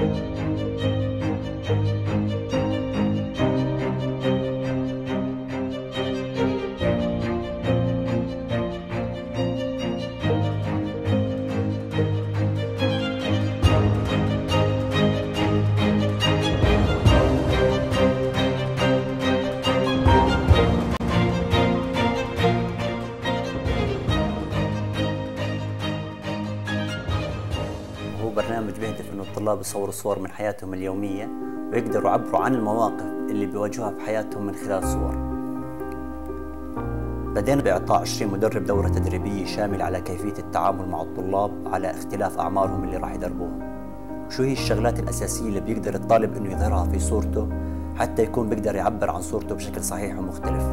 برنامج بيهدف انه الطلاب يصوروا صور من حياتهم اليومية ويقدروا يعبروا عن المواقف اللي بيواجهوها في حياتهم من خلال صور. بدينا بإعطاء 20 مدرب دورة تدريبية شاملة على كيفية التعامل مع الطلاب على اختلاف أعمارهم اللي راح يدربوهم. شو هي الشغلات الأساسية اللي بيقدر الطالب انه يظهرها في صورته حتى يكون بيقدر يعبر عن صورته بشكل صحيح ومختلف.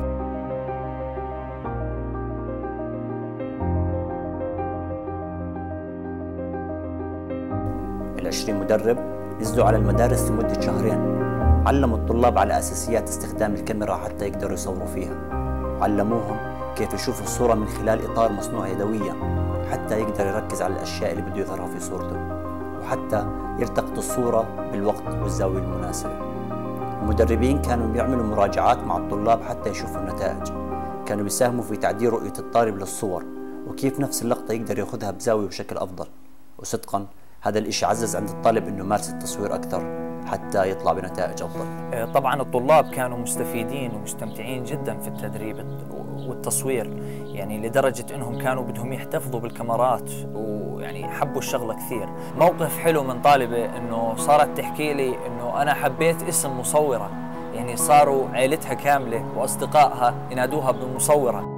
ال20 مدرب نزلوا على المدارس لمدة شهرين، علموا الطلاب على أساسيات استخدام الكاميرا حتى يقدروا يصوروا فيها، علموهم كيف يشوفوا الصورة من خلال إطار مصنوع يدويا حتى يقدر يركز على الأشياء اللي بده يظهرها في صورته، وحتى يلتقط الصورة بالوقت والزاوية المناسبة. المدربين كانوا بيعملوا مراجعات مع الطلاب حتى يشوفوا النتائج، كانوا بيساهموا في تعديل رؤية الطالب للصور وكيف نفس اللقطة يقدر ياخذها بزاوية بشكل أفضل. وصدقا هذا الإشي عزز عند الطالب إنه يمارس التصوير أكثر حتى يطلع بنتائج أفضل. طبعا الطلاب كانوا مستفيدين ومستمتعين جدا في التدريب والتصوير، يعني لدرجة إنهم كانوا بدهم يحتفظوا بالكاميرات ويعني حبوا الشغلة كثير. موقف حلو من طالبة إنه صارت تحكي لي إنه أنا حبيت اسم مصورة، يعني صاروا عائلتها كاملة وأصدقائها ينادوها بمصورة.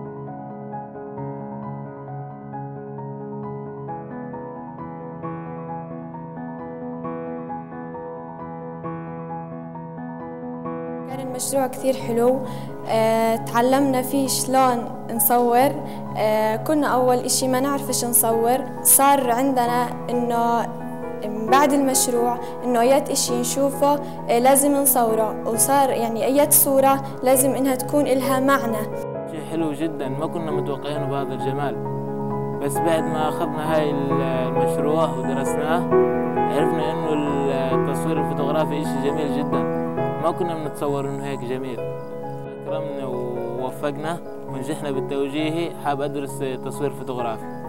كان المشروع كثير حلو، تعلمنا فيه شلون نصور. كنا أول إشي ما نعرفش نصور، صار عندنا إنه بعد المشروع إنه أيات إشي نشوفه لازم نصوره، وصار يعني أيات صورة لازم إنها تكون إلها معنى. شيء حلو جدا، ما كنا متوقعينه بهذا الجمال، بس بعد ما أخذنا هاي المشروع ودرسناه عرفنا إنه التصوير الفوتوغرافي إشي جميل جدا، ما كنا بنتصور إنه هيك جميل. أكرمنا ووفقنا ونجحنا بالتوجيهي، حاب أدرس تصوير فوتوغرافي.